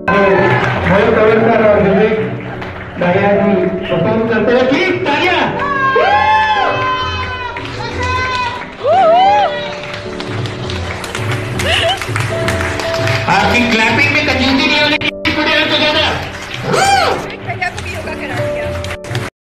मोहित तवलकर और विवेक दहिया जी परफॉर्म करते हैं। ठीक तालियां।